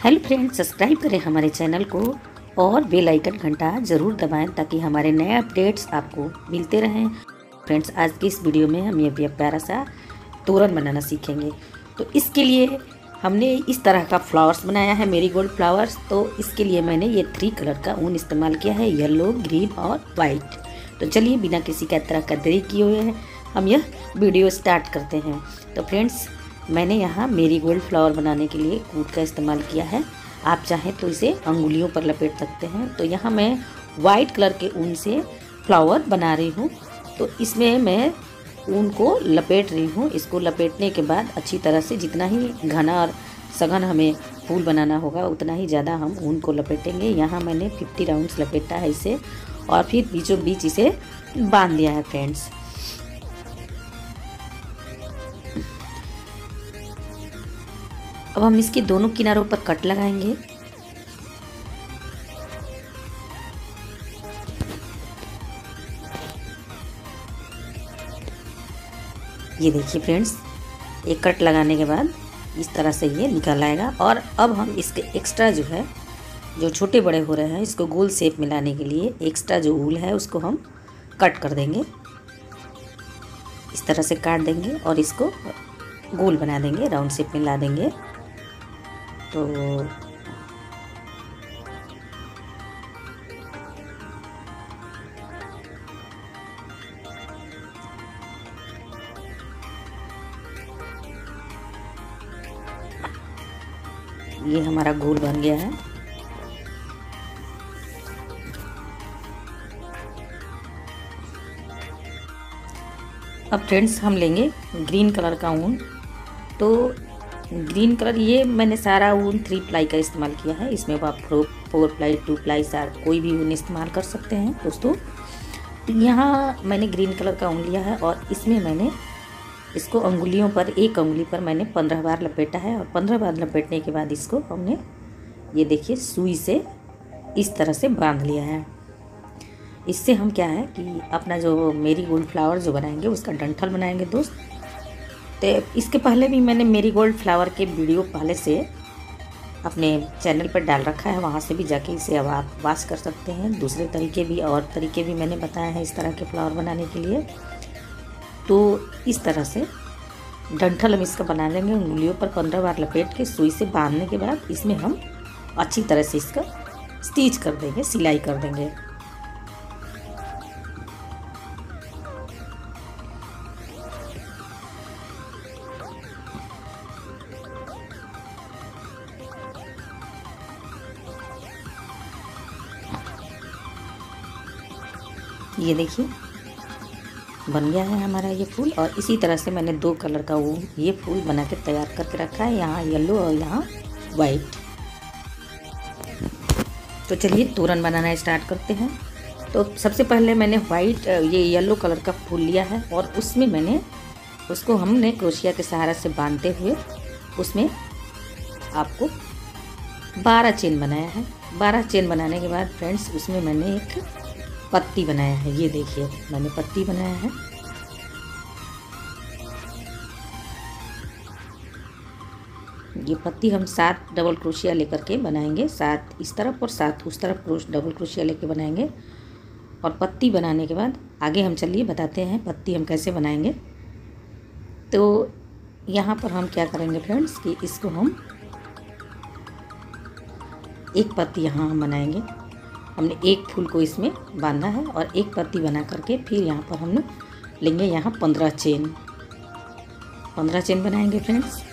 Hello friends, subscribe करें हमारे channel को और बेल आइकन घंटा ज़रूर दबाएं ताकि हमारे नए अपडेट्स आपको मिलते रहें। फ्रेंड्स, आज की इस वीडियो में हम ये प्यारा सा तोरण बनाना सीखेंगे। तो इसके लिए हमने इस तरह का फ्लावर्स बनाया है, मेरीगोल्ड फ्लावर्स। तो इसके लिए मैंने ये 3 कलर का ऊन इस्तेमाल किया है, येलो, ग्रीन और वाइट। तो चलिए बिना किसी का तरह का देरी किए हुए हैं हम यह वीडियो स्टार्ट करते हैं। तो फ्रेंड्स, मैंने यहाँ मेरीगोल्ड फ्लावर बनाने के लिए कूट का इस्तेमाल किया है। आप चाहें तो इसे अंगुलियों पर लपेट सकते हैं। तो यहाँ मैं वाइट कलर के ऊन से फ्लावर बना रही हूँ। तो इसमें मैं ऊन को लपेट रही हूँ। इसको लपेटने के बाद अच्छी तरह से जितना ही घना और सघन हमें फूल बनाना होगा उतना ही ज़्यादा हम ऊन को लपेटेंगे। यहाँ मैंने 50 राउंड्स लपेटा है इसे और फिर बीचों बीच इसे बांध दिया है। फ्रेंड्स, अब हम इसके दोनों किनारों पर कट लगाएंगे। ये देखिए फ्रेंड्स, एक कट लगाने के बाद इस तरह से ये निकल आएगा। और अब हम इसके एक्स्ट्रा जो छोटे बड़े हो रहे हैं, इसको गोल शेप में लाने के लिए एक्स्ट्रा जो ऊल है उसको हम कट कर देंगे। इस तरह से काट देंगे और इसको गोल बना देंगे, राउंड शेप में ला देंगे। तो ये हमारा गोल बन गया है। अब फ्रेंड्स, हम लेंगे ग्रीन कलर का ऊन। तो ग्रीन कलर, ये मैंने सारा ऊन 3 प्लाई का इस्तेमाल किया है। इसमें आप 4 प्लाई, 2 प्लाई, कोई भी ऊन इस्तेमाल कर सकते हैं दोस्तों। यहाँ मैंने ग्रीन कलर का ऊन लिया है और इसमें मैंने इसको अंगुलियों पर, एक अंगुली पर मैंने 15 बार लपेटा है। और 15 बार लपेटने के बाद इसको हमने, ये देखिए, सुई से इस तरह से बांध लिया है। इससे हम क्या है कि अपना जो मेरीगोल्ड फ्लावर जो बनाएंगे उसका डंठल बनाएंगे दोस्त। तो इसके पहले भी मैंने मेरीगोल्ड फ्लावर के वीडियो पहले से अपने चैनल पर डाल रखा है, वहाँ से भी जाके इसे अब आप वॉच कर सकते हैं। दूसरे तरीके भी मैंने बताया है इस तरह के फ्लावर बनाने के लिए। तो इस तरह से डंठल हम इसका बना लेंगे। उंगलियों पर 15 बार लपेट के सुई से बांधने के बाद इसमें हम अच्छी तरह से इसका स्टिच कर देंगे, सिलाई कर देंगे। ये देखिए बन गया है हमारा ये फूल। और इसी तरह से मैंने 2 कलर का वो ये फूल बना के तैयार करके रखा है, यहाँ येलो और यहाँ वाइट। तो चलिए तोरण बनाना स्टार्ट करते हैं। तो सबसे पहले मैंने वाइट, ये येलो कलर का फूल लिया है और उसमें हमने क्रोशिया के सहारा से बांधते हुए उसमें आपको 12 चेन बनाया है। 12 चेन बनाने के बाद फ्रेंड्स, उसमें मैंने एक पत्ती बनाया है। ये देखिए, मैंने पत्ती बनाया है। ये पत्ती हम 7 डबल क्रोशिया लेकर के बनाएंगे, 7 इस तरफ और 7 उस तरफ डबल क्रोशिया लेके बनाएंगे। और पत्ती बनाने के बाद आगे हम चलिए बताते हैं पत्ती हम कैसे बनाएंगे। तो यहाँ पर हम क्या करेंगे फ्रेंड्स कि इसको हम एक पत्ती यहाँ हम बनाएंगे। हमने एक फूल को इसमें बांधा है और एक पत्ती बना करके फिर यहाँ पर हम लेंगे यहाँ 15 चेन बनाएंगे फ्रेंड्स।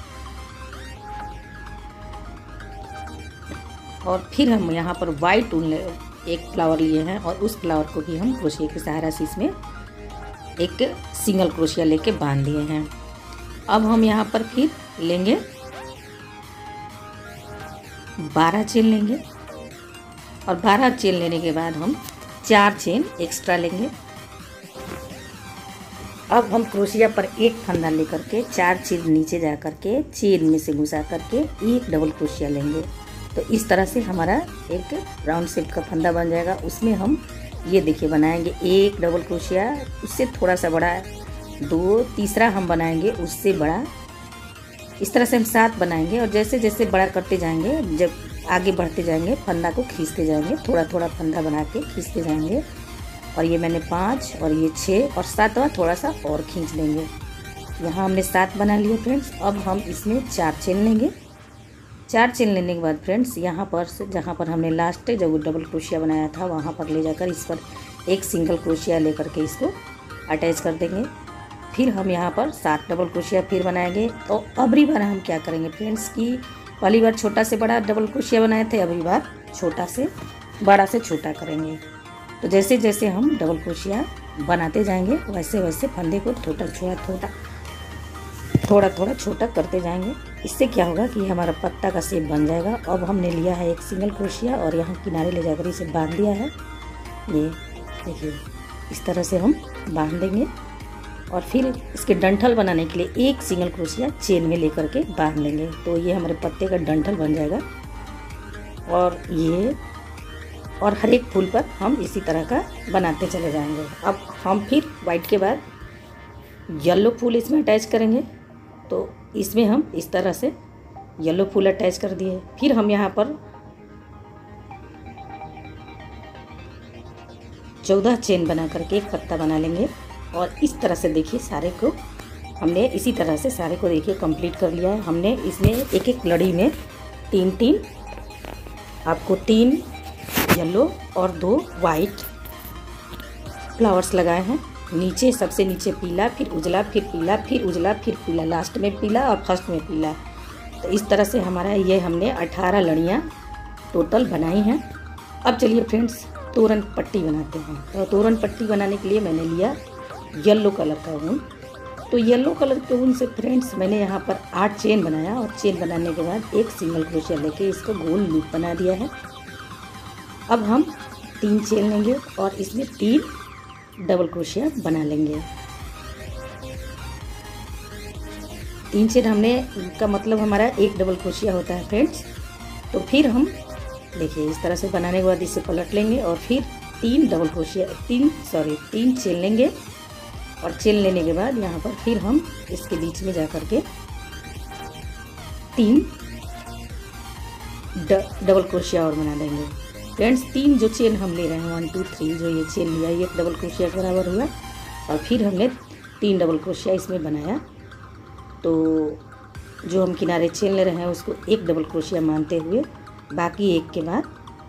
और फिर हम यहाँ पर वाइट ऊन एक फ्लावर लिए हैं और उस फ्लावर को भी हम क्रोशिया के सहारा से इसमें एक सिंगल क्रोशिया लेके बांध दिए हैं। अब हम यहाँ पर फिर लेंगे 12 चेन लेंगे और 12 चेन लेने के बाद हम 4 चेन एक्स्ट्रा लेंगे। अब हम क्रोशिया पर एक फंदा लेकर के 4 चेन नीचे जा कर के चेन में से घुसा करके एक डबल क्रोशिया लेंगे। तो इस तरह से हमारा एक राउंड शेप का फंदा बन जाएगा। उसमें हम ये देखिए बनाएंगे एक डबल क्रोशिया, उससे थोड़ा सा बड़ा 2, तीसरा हम बनाएंगे उससे बड़ा इस तरह से हम 7 बनाएंगे और जैसे जैसे बड़ा करते जाएंगे, जब आगे बढ़ते जाएंगे फंदा को खींचते जाएंगे, थोड़ा थोड़ा फंदा बना के खींचते जाएंगे। और ये मैंने 5 और ये 6 और 7वां थोड़ा सा और खींच लेंगे। यहाँ हमने 7 बना लिए फ्रेंड्स। अब हम इसमें 4 चेन लेंगे। 4 चेन लेने के बाद फ्रेंड्स यहाँ पर से जहाँ पर हमने लास्ट जब डबल क्रोशिया बनाया था वहाँ पर ले जाकर इस पर एक सिंगल क्रोशिया लेकर के इसको अटैच कर देंगे। फिर हम यहाँ पर 7 डबल क्रोशिया फिर बनाएंगे। तो अबरी बार हम क्या करेंगे फ्रेंड्स कि पहली बार छोटा से बड़ा डबल क्रोशिया बनाए थे, अबरी बार छोटा से बड़ा से छोटा करेंगे। तो जैसे जैसे हम डबल क्रोशिया बनाते जाएंगे वैसे वैसे फंदे को थोड़ा थोड़ा छोटा करते जाएंगे। इससे क्या होगा कि हमारा पत्ता का शेप बन जाएगा। अब हमने लिया है एक सिंगल क्रोशिया और यहाँ किनारे ले जाकर इसे बांध दिया है। ये देखिए इस तरह से हम बांध देंगे और फिर इसके डंठल बनाने के लिए एक सिंगल क्रोशिया चेन में लेकर के बांध लेंगे। तो ये हमारे पत्ते का डंठल बन जाएगा। और हर एक फूल पर हम इसी तरह का बनाते चले जाएंगे। अब हम फिर वाइट के बाद येलो फूल इसमें अटैच करेंगे। तो इसमें हम इस तरह से येलो फूल अटैच कर दिए। फिर हम यहाँ पर 14 चेन बना करके एक पत्ता बना लेंगे और इस तरह से देखिए सारे को हमने इसी तरह से सारे को देखिए कंप्लीट कर लिया है। हमने इसमें एक एक लड़ी में 3 आपको 3 येलो और 2 वाइट फ्लावर्स लगाए हैं। नीचे सबसे नीचे पीला, फिर उजला, फिर पीला, फिर उजला, फिर पीला, लास्ट में पीला और फर्स्ट में पीला। तो इस तरह से हमारा ये हमने 18 लड़ियाँ टोटल बनाई हैं। अब चलिए फ्रेंड्स तोरण पट्टी बनाते हैं। तो तोरण पट्टी बनाने के लिए मैंने लिया येलो कलर का ऊन। तो येलो कलर के ऊन से फ्रेंड्स मैंने यहाँ पर 8 चेन बनाया और चेन बनाने के बाद एक सिंगल क्रोशिया लेके इसको गोल लूप बना दिया है। अब हम 3 चेन लेंगे और इसमें 3 डबल क्रोशिया बना लेंगे। 3 चेन हमने का मतलब हमारा एक डबल क्रोशिया होता है फ्रेंड्स। तो फिर हम देखिए इस तरह से बनाने के बाद इसे पलट लेंगे और फिर 3 चेन लेंगे और चेन लेने के बाद यहाँ पर फिर हम इसके बीच में जा कर के 3 डबल क्रोशिया और बना देंगे फ्रेंड्स। 3 जो चेन हम ले रहे हैं 1 2 3 जो ये चेन लिया ये एक डबल क्रोशिया के बराबर हुआ और फिर हमने 3 डबल क्रोशिया इसमें बनाया। तो जो हम किनारे चेन ले रहे हैं उसको एक डबल क्रोशिया मानते हुए बाकी एक के बाद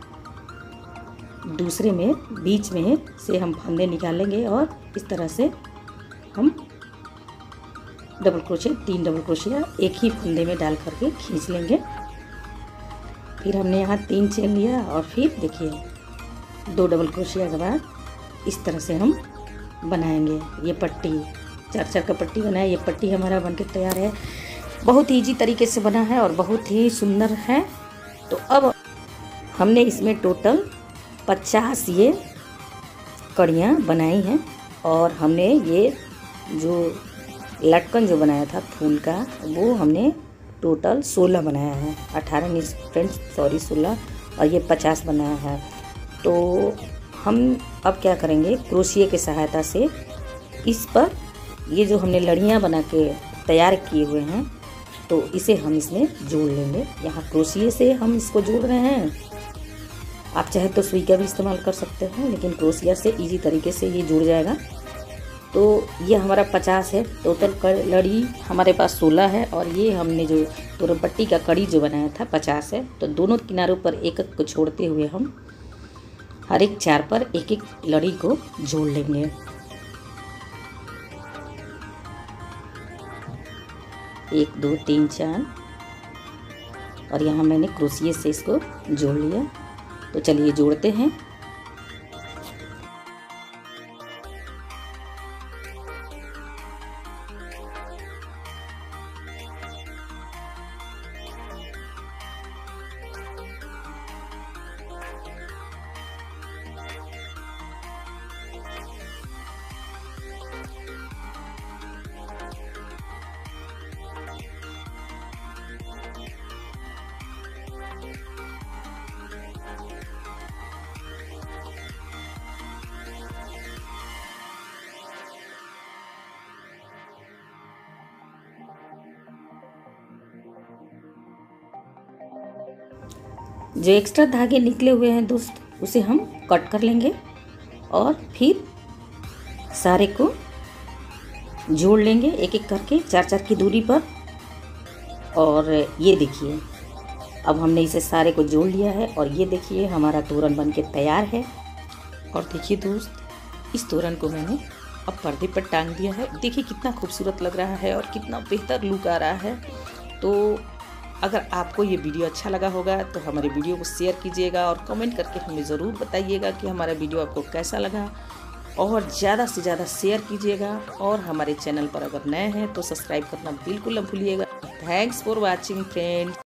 दूसरे में बीच में से हम फंदे निकालेंगे और इस तरह से हम डबल क्रोशिया 3 डबल क्रोशिया एक ही फंदे में डाल करके खींच लेंगे। फिर हमने यहाँ 3 चेन लिया और फिर देखिए 2 डबल क्रोशिया के बाद इस तरह से हम बनाएंगे ये पट्टी। 4 का पट्टी बनाए। ये पट्टी हमारा बनके तैयार है। बहुत ही ईजी तरीके से बना है और बहुत ही सुंदर है। तो अब हमने इसमें टोटल 50 ये कड़ियाँ बनाई हैं और हमने ये जो लटकन जो बनाया था फूल का वो हमने टोटल 16 बनाया है। 18 नहीं फ्रेंड्स सॉरी 16 और ये 50 बनाया है। तो हम अब क्या करेंगे क्रोशिया की सहायता से इस पर ये जो हमने लड़ियाँ बना के तैयार किए हुए हैं तो इसे हम इसमें जोड़ लेंगे। यहाँ क्रोशिया से हम इसको जोड़ रहे हैं। आप चाहे तो सुई का भी इस्तेमाल कर सकते हैं लेकिन क्रोशिया से इजी तरीके से ये जुड़ जाएगा। तो ये हमारा 50 है टोटल लड़ी हमारे पास 16 है और ये हमने जो तोरण पट्टी का कड़ी जो बनाया था 50 है। तो दोनों किनारों पर एक एक को छोड़ते हुए हम हर एक 4 पर एक एक लड़ी को जोड़ लेंगे। एक 2 3 4 और यहाँ मैंने क्रोशिया से इसको जोड़ लिया। तो चलिए जोड़ते हैं। जो एक्स्ट्रा धागे निकले हुए हैं दोस्त, उसे हम कट कर लेंगे और फिर सारे को जोड़ लेंगे एक एक करके 4-4 की दूरी पर। और ये देखिए, अब हमने इसे सारे को जोड़ लिया है और ये देखिए हमारा तोरण बनके तैयार है। और देखिए दोस्त, इस तोरण को मैंने अब पर्दे पर टांग दिया है। देखिए कितना खूबसूरत लग रहा है और कितना बेहतर लुक आ रहा है। तो अगर आपको ये वीडियो अच्छा लगा होगा तो हमारे वीडियो को शेयर कीजिएगा और कमेंट करके हमें ज़रूर बताइएगा कि हमारा वीडियो आपको कैसा लगा। और ज़्यादा से ज़्यादा शेयर कीजिएगा और हमारे चैनल पर अगर नए हैं तो सब्सक्राइब करना बिल्कुल न भूलिएगा। Thanks for watching friends.